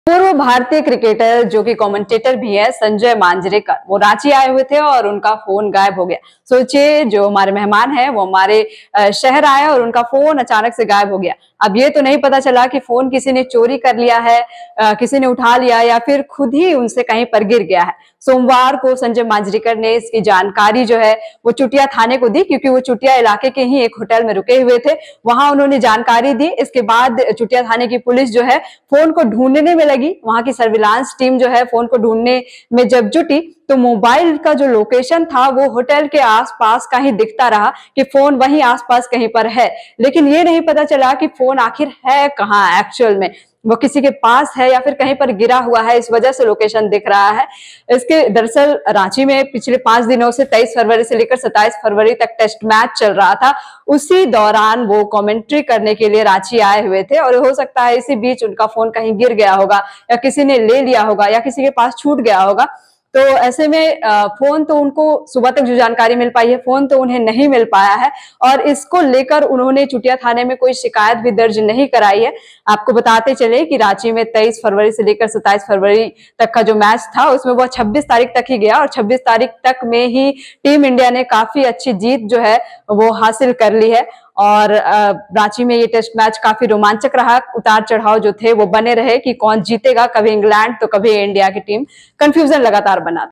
पूर्व भारतीय क्रिकेटर जो कि कमेंटेटर भी है संजय मांजरेकर, वो रांची आए हुए थे और उनका फोन गायब हो गया। सोचिए, जो हमारे मेहमान हैं वो हमारे शहर आए और उनका फोन अचानक से गायब हो गया। अब ये तो नहीं पता चला कि फोन किसी ने चोरी कर लिया है, किसी ने उठा लिया या फिर खुद ही उनसे कहीं पर गिर गया है। सोमवार को संजय मांजरेकर ने इसकी जानकारी जो है वो चुटिया थाने को दी, क्योंकि वो चुटिया इलाके के ही एक होटल में रुके हुए थे। वहां उन्होंने जानकारी दी। इसके बाद चुटिया थाने की पुलिस जो है फोन को ढूंढने में लगी। वहां की सर्विलांस टीम जो है फोन को ढूंढने में जब जुटी तो मोबाइल का जो लोकेशन था वो होटल के आसपास का ही दिखता रहा कि फोन वहीं आसपास कहीं पर है, लेकिन ये नहीं पता चला कि फोन आखिर है कहाँ एक्चुअल में। वो किसी के पास है या फिर कहीं पर गिरा हुआ है, इस वजह से लोकेशन दिख रहा है। इसके दरअसल रांची में पिछले 5 दिनों से 23 फरवरी से लेकर 27 फरवरी तक टेस्ट मैच चल रहा था। उसी दौरान वो कमेंट्री करने के लिए रांची आए हुए थे और हो सकता है इसी बीच उनका फोन कहीं गिर गया होगा या किसी ने ले लिया होगा या किसी के पास छूट गया होगा। तो ऐसे में फोन तो उनको सुबह तक जो जानकारी मिल पाई है, फोन तो उन्हें नहीं मिल पाया है और इसको लेकर उन्होंने चुटिया थाने में कोई शिकायत भी दर्ज नहीं कराई है। आपको बताते चले कि रांची में 23 फरवरी से लेकर 27 फरवरी तक का जो मैच था उसमें वो 26 तारीख तक ही गया और 26 तारीख तक में ही टीम इंडिया ने काफी अच्छी जीत जो है वो हासिल कर ली है। और रांची में ये टेस्ट मैच काफी रोमांचक रहा। उतार चढ़ाव जो थे वो बने रहे कि कौन जीतेगा, कभी इंग्लैंड तो कभी इंडिया की टीम। कंफ्यूजन लगातार बना।